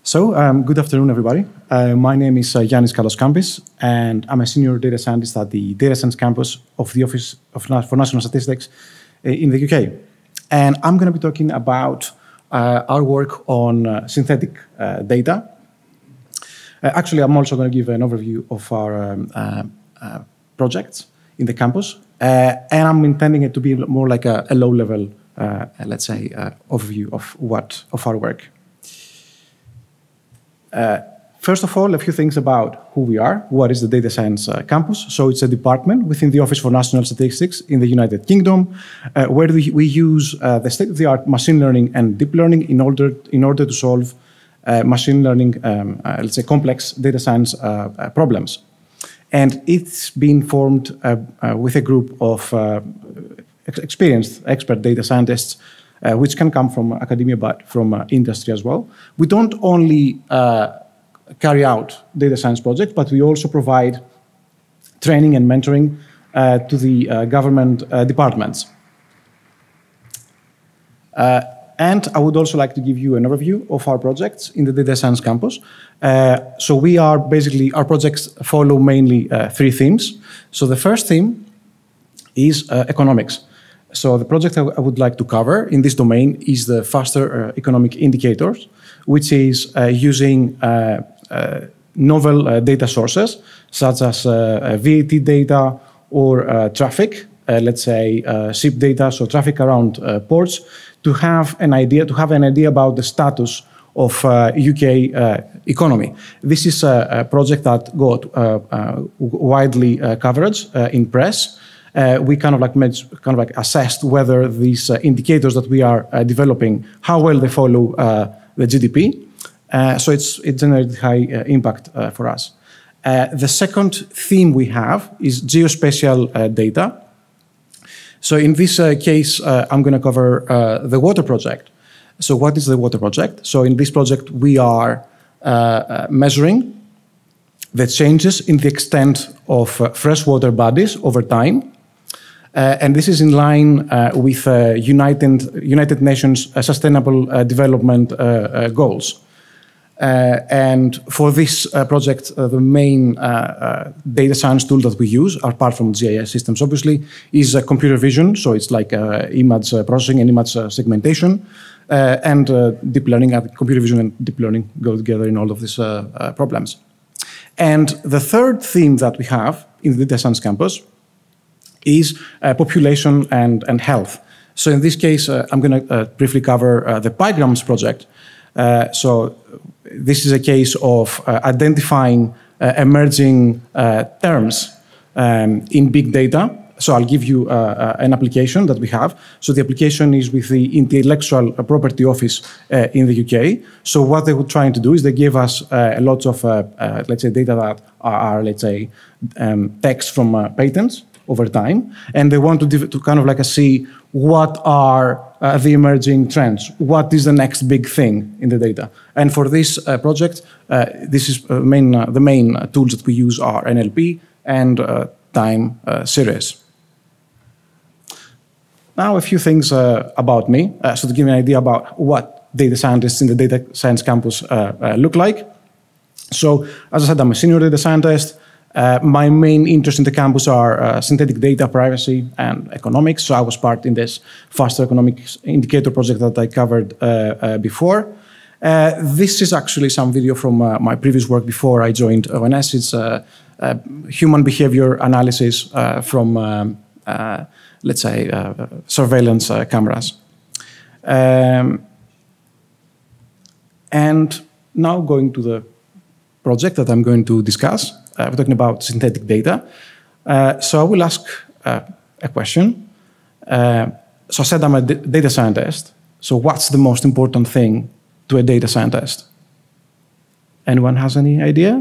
Good afternoon, everybody. My name is Yannis Kalos-Kampis, and I'm a senior data scientist at the Data Science Campus of the Office for National Statistics in the UK. And I'm going to be talking about our work on synthetic data. Actually, I'm also going to give an overview of our projects in the campus, and I'm intending it to be more like a low-level, let's say, overview of our work. First of all, a few things about who we are. What is the Data Science Campus? So it's a department within the Office for National Statistics in the United Kingdom, where we use the state-of-the-art machine learning and deep learning in order to solve machine learning, let's say, complex data science problems. And it's been formed with a group of experienced expert data scientists, which can come from academia, but from industry as well. We don't only carry out data science projects, but we also provide training and mentoring to the government departments. And I would also like to give you an overview of our projects in the Data Science Campus. So we are basically, our projects follow mainly three themes. So the first theme is economics. So the project I would like to cover in this domain is the faster economic indicators, which is using novel data sources, such as VAT data or traffic, let's say ship data, so traffic around ports, to have an idea about the status of UK economy. This is a project that got widely coverage in press. We kind of assessed whether these indicators that we are developing, how well they follow the GDP. So it's generated high impact for us. The second theme we have is geospatial data. So in this case, I'm going to cover the water project. So what is the water project? So in this project, we are measuring the changes in the extent of freshwater bodies over time. And this is in line with United Nations Sustainable Development Goals. And for this project, the main data science tool that we use, apart from GIS systems, obviously, is computer vision. So it's like image processing and image segmentation. And deep learning, computer vision and deep learning go together in all of these problems. And the third theme that we have in the Data Science Campus is population and health. So in this case, I'm going to briefly cover the PyGrams project. So this is a case of identifying emerging terms in big data. So I'll give you an application that we have. So the application is with the Intellectual Property Office in the UK. So what they were trying to do is they give us a lot of, let's say, data that are let's say, text from patents over time, and they want to kind of like see what are the emerging trends, what is the next big thing in the data. And for this project, this is the main tools that we use are NLP and time series. Now a few things about me, so to give you an idea about what data scientists in the Data Science Campus look like. So as I said, I'm a senior data scientist. My main interests in the campus are synthetic data, privacy, and economics. So I was part in this faster economics indicator project that I covered before. This is actually some video from my previous work before I joined ONS. It's human behavior analysis from, let's say, surveillance cameras. And now going to the project that I'm going to discuss. We're talking about synthetic data. So I will ask a question. So I said I'm a data scientist. So what's the most important thing to a data scientist? Anyone has any idea?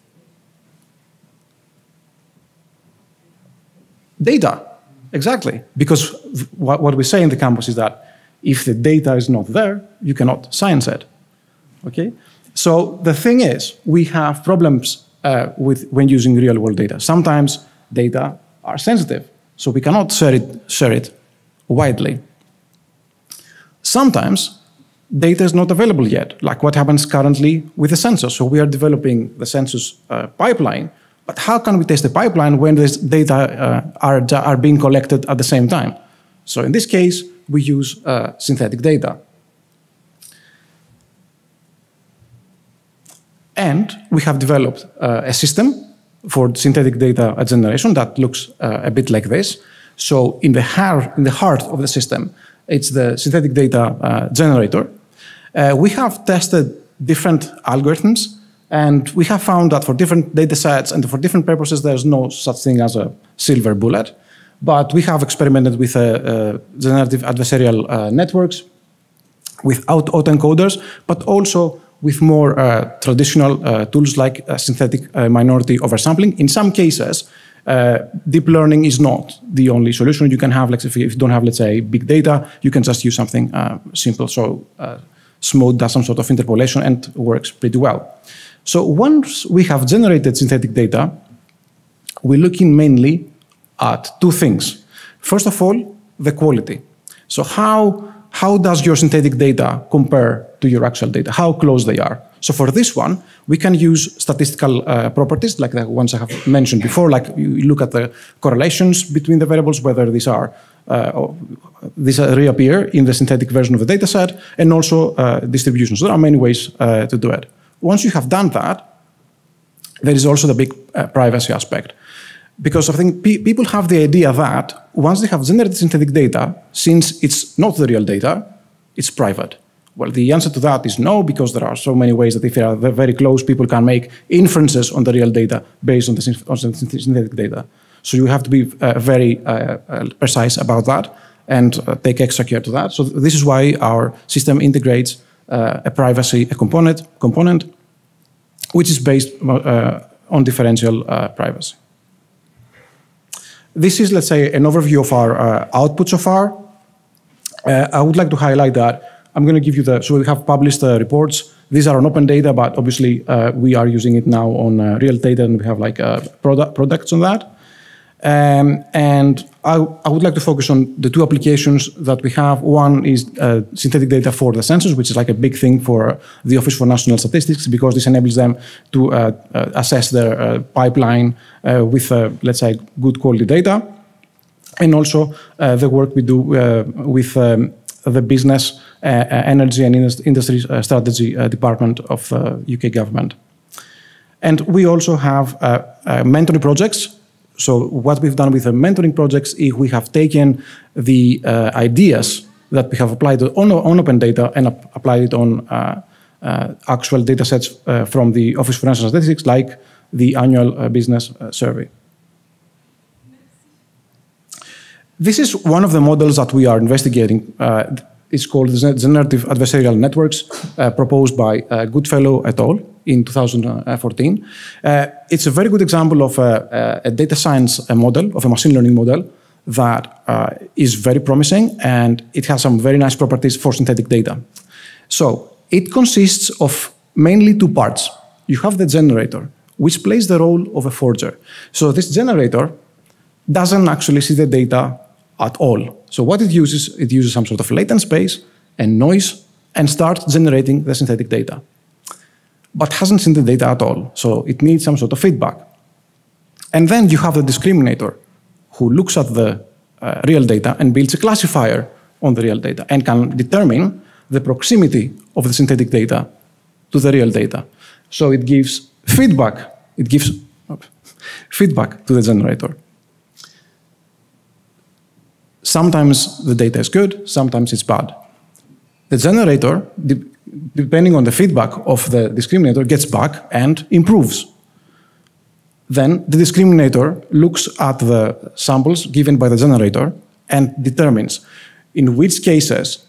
Data, exactly. Because what we say in the campus is that if the data is not there, you cannot science it. Okay? So the thing is, we have problems when using real-world data. Sometimes data are sensitive, so we cannot share it widely. Sometimes data is not available yet, like what happens currently with the census. So we are developing the census pipeline, but how can we test the pipeline when this data are being collected at the same time? So in this case, we use synthetic data. And we have developed a system for synthetic data generation that looks a bit like this. So in the heart of the system, it's the synthetic data generator. We have tested different algorithms, and we have found that for different data sets and for different purposes, there's no such thing as a silver bullet. But we have experimented with generative adversarial networks, with autoencoders, but also with more traditional tools like synthetic minority oversampling. In some cases, deep learning is not the only solution you can have. Like if you don't have, let's say, big data, you can just use something simple. So Smooth does some sort of interpolation and works pretty well. So once we have generated synthetic data, we're looking mainly at two things. First of all, the quality. So how does your synthetic data compare to your actual data? How close they are? So for this one, we can use statistical properties like the ones I have mentioned before, like you look at the correlations between the variables, whether these reappear in the synthetic version of the data set, and also distributions. There are many ways to do it. Once you have done that, there is also the big privacy aspect. Because I think people have the idea that once they have generated synthetic data, since it's not the real data, it's private. Well, the answer to that is no, because there are so many ways that if they are very close, people can make inferences on the real data based on the synthetic data. So you have to be very precise about that and take extra care to that. So this is why our system integrates a privacy component, which is based on differential privacy. This is, let's say, an overview of our output so far. I would like to highlight that I'm going to give you so we have published reports. These are on open data, but obviously we are using it now on real data, and we have like products on that. And I would like to focus on the two applications that we have. One is synthetic data for the census, which is like a big thing for the Office for National Statistics, because this enables them to assess their pipeline with, let's say, good quality data. And also the work we do with the Business, Energy and Industry Strategy Department of UK government. And we also have mentoring projects. So what we've done with the mentoring projects is we have taken the ideas that we have applied on open data and applied it on actual data sets from the Office for National Statistics, like the annual business survey. This is one of the models that we are investigating. It's called Generative Adversarial Networks, proposed by Goodfellow et al. In 2014. It's a very good example of a data science model, of a machine learning model that is very promising, and it has some very nice properties for synthetic data. So it consists of mainly two parts. You have the generator, which plays the role of a forger. So this generator doesn't actually see the data at all. So what it uses some sort of latent space and noise and starts generating the synthetic data, but hasn't seen the data at all. So it needs some sort of feedback. And then you have the discriminator who looks at the real data and builds a classifier on the real data and can determine the proximity of the synthetic data to the real data. So it gives feedback. It gives feedback to the generator. Sometimes the data is good, sometimes it's bad. The generator, depending on the feedback of the discriminator, gets back and improves. Then the discriminator looks at the samples given by the generator and determines in which cases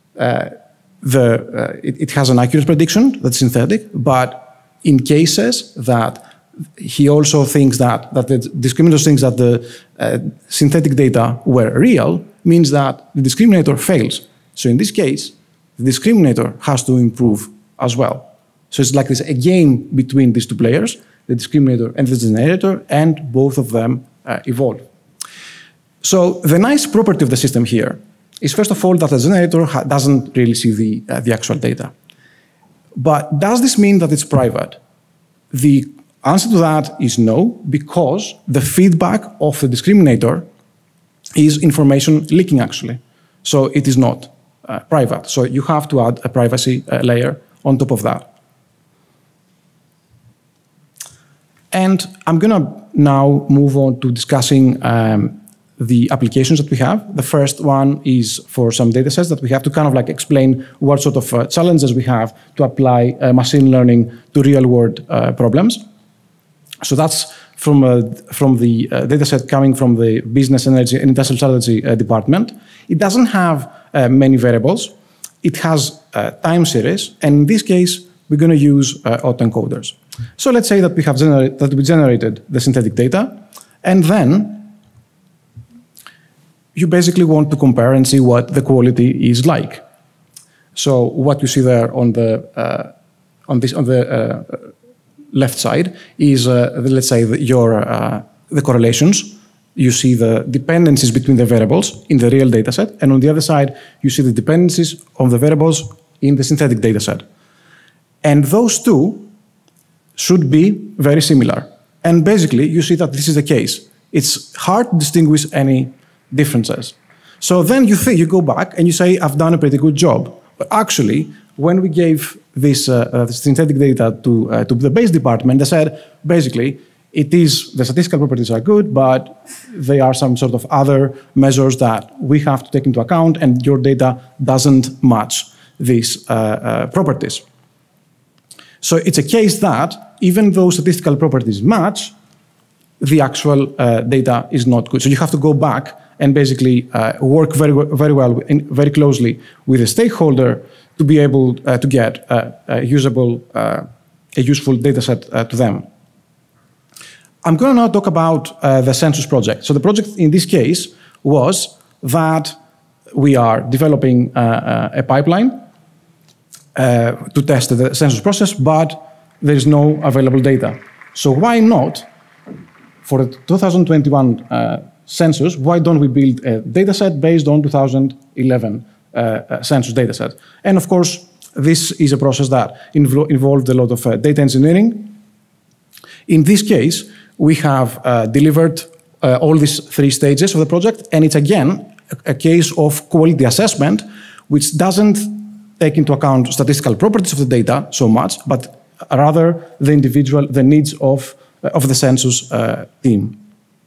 it has an accurate prediction that's synthetic, but in cases that he also thinks that the discriminator thinks that the synthetic data were real, means that the discriminator fails. So in this case, the discriminator has to improve as well. So it's like this a game between these two players, the discriminator and the generator, and both of them evolve. So the nice property of the system here is first of all that the generator doesn't really see the actual data. But does this mean that it's private? The answer to that is no, because the feedback of the discriminator is information leaking, actually. So it is not private. So you have to add a privacy layer on top of that. And I'm going to now move on to discussing the applications that we have. The first one is for some data sets that we have to kind of like explain what sort of challenges we have to apply machine learning to real-world problems. So that's from the data set coming from the Business, Energy, and Industrial Strategy department. It doesn't have many variables. It has time series, and in this case, we're going to use autoencoders. So let's say that we generated the synthetic data, and then you basically want to compare and see what the quality is like. So what you see there on the left side is, let's say, the correlations. You see the dependencies between the variables in the real data set, and on the other side, you see the dependencies of the variables in the synthetic data set. And those two should be very similar. And basically, you see that this is the case. It's hard to distinguish any differences. So then you go back and you say, I've done a pretty good job. But actually, when we gave this synthetic data to the base department, they said, basically, the statistical properties are good, but there are some sort of other measures that we have to take into account, and your data doesn't match these properties. So it's a case that even though statistical properties match, the actual data is not good. So you have to go back and basically work very closely with a stakeholder to be able to get a useful data set to them. I'm going to now talk about the Census project. So the project in this case was that we are developing a pipeline to test the census process, but there is no available data. So why not, for the 2021 census, why don't we build a data set based on 2011 census data set? And of course, this is a process that involved a lot of data engineering. In this case, we have delivered all these 3 stages of the project, and it's again a case of quality assessment, which doesn't take into account statistical properties of the data so much, but rather the needs of the census team.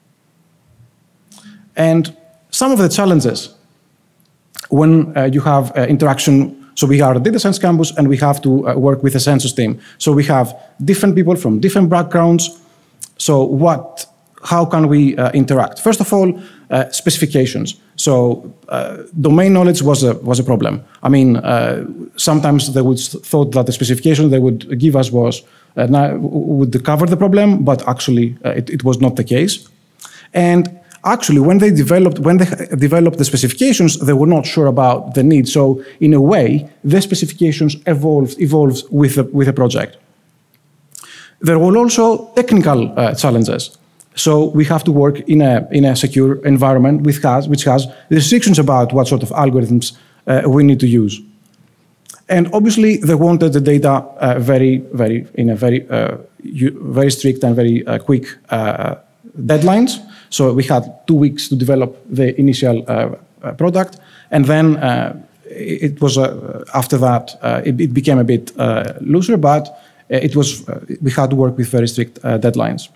And some of the challenges when you have interaction, so we are a data science campus and we have to work with a census team. So we have different people from different backgrounds. So how can we interact? First of all, specifications. So domain knowledge was a problem. I mean, sometimes they would thought that the specification they would give us would cover the problem, but actually it was not the case. And actually, when they developed the specifications, they were not sure about the need. So in a way, the specifications evolved with the project. There were also technical challenges. So we have to work in a secure environment which has restrictions about what sort of algorithms we need to use. And obviously, they wanted the data in a very strict and very quick deadlines. So we had 2 weeks to develop the initial product, and then it was after that it became a bit looser, but we had to work with very strict deadlines.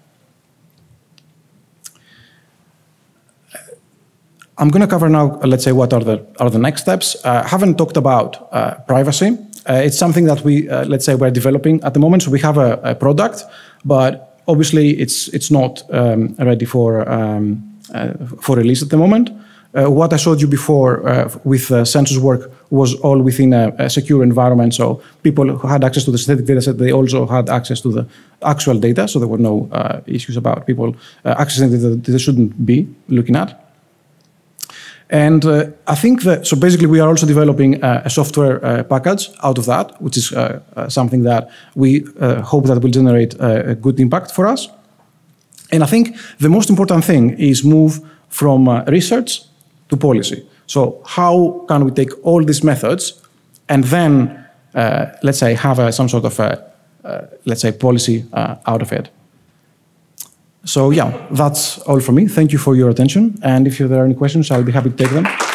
I'm going to cover now, let's say, what are the next steps. I haven't talked about privacy. It's something that let's say, we're developing at the moment. So we have a product, but obviously it's not ready for release at the moment. What I showed you before with census work was all within a secure environment. So people who had access to the synthetic data set, they also had access to the actual data. So there were no issues about people accessing data that they shouldn't be looking at. And I think so basically we are also developing a software package out of that, which is something that we hope that will generate a good impact for us. And I think the most important thing is move from research to policy. So how can we take all these methods and then, let's say, have some sort of, let's say, policy out of it? So yeah, that's all from me. Thank you for your attention. And if there are any questions, I'll be happy to take them.